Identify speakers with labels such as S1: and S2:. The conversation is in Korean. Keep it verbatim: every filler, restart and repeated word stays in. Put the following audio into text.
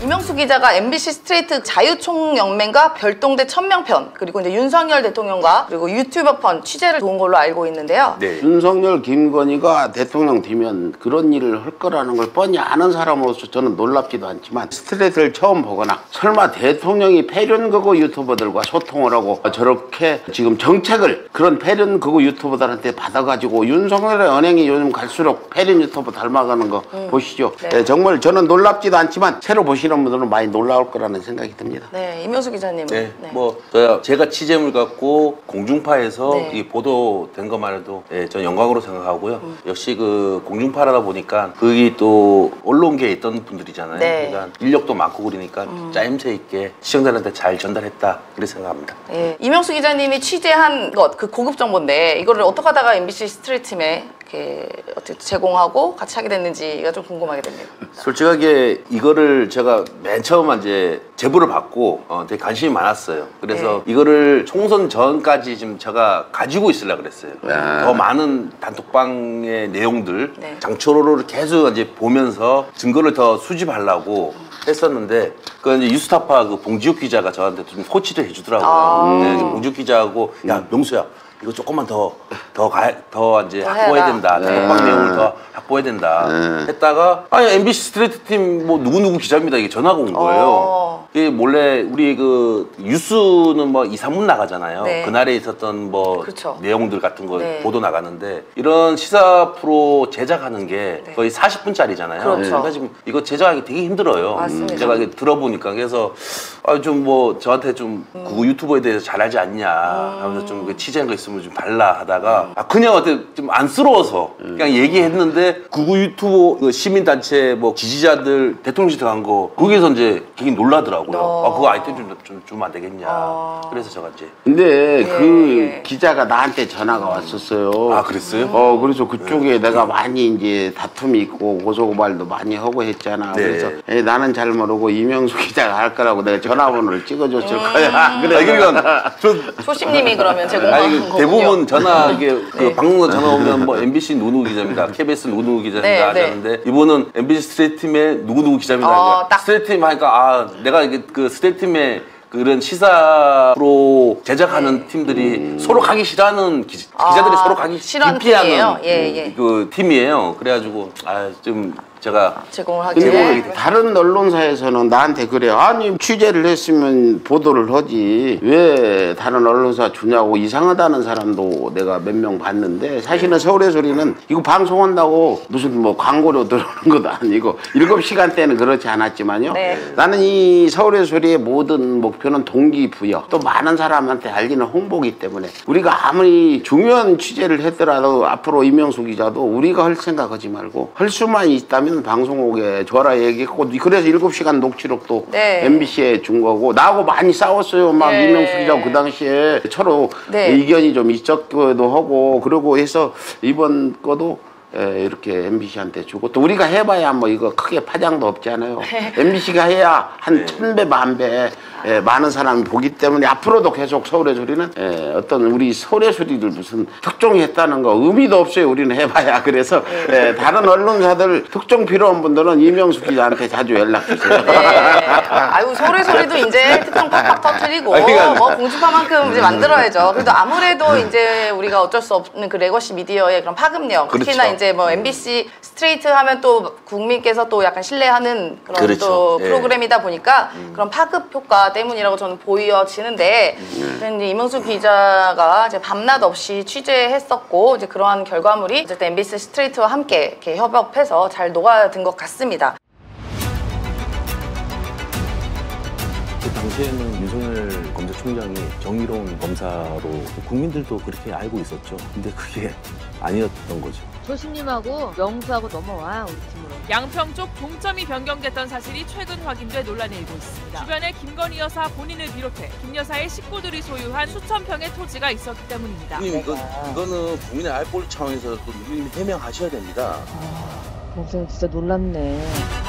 S1: 이명수 기자가 엠비씨 스트레이트 자유총연맹과 별동대 천명편 그리고 이제 윤석열 대통령과 그리고 유튜버편 취재를 도운 걸로 알고 있는데요.
S2: 네. 윤석열, 김건희가 대통령 되면 그런 일을 할 거라는 걸 뻔히 아는 사람으로서 저는 놀랍지도 않지만 스트레이트를 처음 보거나 설마 대통령이 패륜극우 유튜버들과 소통을 하고 저렇게 지금 정책을 그런 패륜극우 유튜버들한테 받아가지고 윤석열의 언행이 요즘 갈수록 패륜 유튜버 닮아가는 거 음. 보시죠. 네. 네, 정말 저는 놀랍지도 않지만 새로 보시는 분들은 많이 놀라울 거라는 생각이 듭니다.
S1: 네, 이명수 기자님.
S3: 네, 네. 뭐 저야 제가 취재물 갖고 공중파에서 네. 이 보도된 것만 해도 네, 저는 영광으로 생각하고요. 음. 역시 그 공중파라다 보니까 거기 또 언론계에 있던 분들이잖아요. 네. 그러니까 인력도 많고 그러니까 음. 짜임새 있게 시청자들한테 잘 전달했다 그렇게 생각합니다.
S1: 네, 이명수 기자님이 취재한 것, 그 고급 정보인데 이거를 어떻게 하다가 엠비씨 스트리트팀에 이렇게 어떻게 제공하고 같이 하게 됐는지가 좀 궁금하게 됩니다.
S3: 솔직하게 이거를 제가 맨 처음 이제 제보를 받고 어, 되게 관심이 많았어요. 그래서 네. 이거를 총선 전까지 지금 제가 가지고 있으려고 그랬어요. 아. 더 많은 단톡방의 내용들 네. 장초로를 계속 이제 보면서 증거를 더 수집하려고 했었는데 그 이제 유스타파 그 봉지욱 기자가 저한테 좀 코치를 해주더라고요. 아. 네, 봉지욱 기자하고 야 명수야. 이거 조금만 더, 더, 가, 더 이제 더 확보해야 된다. 단톡방 네. 내용을 더 확보해야 된다. 네. 했다가, 아니, 엠비씨 스트레이트 팀 뭐 누구누구 기자입니다. 이게 전화가 온 거예요. 어. 이게 몰래 우리 그 뉴스는 뭐 이, 삼 분 나가잖아요. 네. 그날에 있었던 뭐 그렇죠. 내용들 같은 거 네. 보도 나가는데 이런 시사 프로 제작하는 게 네. 거의 사십 분짜리잖아요. 그렇죠. 그러니까 지금 이거 제작하기 되게 힘들어요.
S1: 맞습니다.
S3: 제가 들어보니까. 그래서 아, 좀 뭐 저한테 좀 음. 그 유튜버에 대해서 잘 알지 않냐 하면서 음. 좀 취재한 거 있으면 좀 달라 하다가 음. 아 그냥 어때 좀 안쓰러워서 음. 그냥 얘기했는데 구구 유튜브 시민단체 뭐 지지자들 대통령실 들어간 거 거기서 이제 되게 놀라더라고요. 어. 아 그거 아이템 좀, 좀 주면 안 되겠냐. 어. 그래서 제가 이제
S2: 근데 예, 그 예. 기자가 나한테 전화가 왔었어요.
S3: 아 그랬어요?
S2: 어 그래서 그쪽에 네. 내가 많이 이제 다툼이 있고 고소고발도 많이 하고 했잖아. 네. 그래서 에, 나는 잘 모르고 이명수 기자가 할 거라고 내가 전화번호를 찍어줬을 음. 거야. 그래
S3: 그러니까
S1: 조심님이 그러면 제공한 거군요.
S3: 대부분 전화 이게 네. 그 방송국 전화 오면 뭐 엠비씨 누구누구 기자입니다. 케이비에스 누구누구 기자입니다. 네, 하자는데 네. 이분은 엠비씨 스트레이트 팀의 누구누구 기자입니다. 어, 그러니까 스트레이트 팀 하니까 아 내가 이게 그 스트레이트 팀의 그런 시사 프로 제작하는 네. 팀들이 음. 서로 가기 싫어하는 기, 기자들이 아, 서로 가기 기피하는
S1: 예, 예.
S3: 그 팀이에요. 그래가지고 아 좀 제가
S1: 제공을 하기
S2: 네. 다른 언론사에서는 나한테 그래요. 아니 취재를 했으면 보도를 하지 왜 다른 언론사 주냐고 이상하다는 사람도 내가 몇 명 봤는데 사실은 서울의 소리는 이거 방송한다고 무슨 뭐 광고료 들어오는 것도 아니고 일곱 시간대는 그렇지 않았지만요. 네. 나는 이 서울의 소리의 모든 목표는 동기부여 또 많은 사람한테 알리는 홍보기 때문에 우리가 아무리 중요한 취재를 했더라도 앞으로 이명수 기자도 우리가 할 생각하지 말고 할 수만 있다면 방송국에 줘라 얘기했고 그래서 일곱 시간 녹취록도 네. 엠비씨에 준 거고 나하고 많이 싸웠어요. 막 네. 이명수 기자고 그 당시에 서로 네. 의견이 좀 있었기도 하고 그러고 해서 이번 거도 에, 이렇게 엠비씨한테 주고 또 우리가 해봐야 뭐 이거 크게 파장도 없잖아요. 엠비씨가 해야 한 천 배 만 배 에, 많은 사람이 보기 때문에 앞으로도 계속 서울의 소리는 에, 어떤 우리 서울의 소리를 무슨 특종이 했다는 거 의미도 없어요. 우리는 해봐야. 그래서 에, 다른 언론사들 특종 필요한 분들은 이명수 기자한테 자주 연락 주세요.
S1: 네. 아유 서울의 소리도 이제 특종 팍팍 터뜨리고 뭐 공중파만큼 이제 만들어야죠. 그래도 아무래도 이제 우리가 어쩔 수 없는 그 레거시 미디어의 그런 파급력 그렇죠. 특히나 이제 뭐 엠비씨 스트레이트 하면 또 국민께서 또 약간 신뢰하는 그런 그렇죠. 또 예. 프로그램이다 보니까 음. 그런 파급 효과 때문이라고 저는 보여지는데 음. 이제 이명수 기자가 이제 밤낮 없이 취재했었고 이제 그러한 결과물이 어쨌든 엠비씨 스트레이트와 함께 이렇게 협업해서 잘 녹아든 것 같습니다.
S4: 그 당시에는 윤석열 검찰총장이 정의로운 검사로 국민들도 그렇게 알고 있었죠. 근데 그게 아니었던 거죠.
S5: 조심님하고 명수하고 넘어와 우리 팀으로.
S6: 양평 쪽 동점이 변경됐던 사실이 최근 확인돼 논란이 일고 있습니다. 주변에 김건희 여사 본인을 비롯해 김 여사의 식구들이 소유한 수천 평의 토지가 있었기 때문입니다.
S3: 누님 이거, 이거는 국민의 알 권리 차원에서 또 누님 해명하셔야 됩니다.
S5: 아, 명수는 진짜 놀랍네.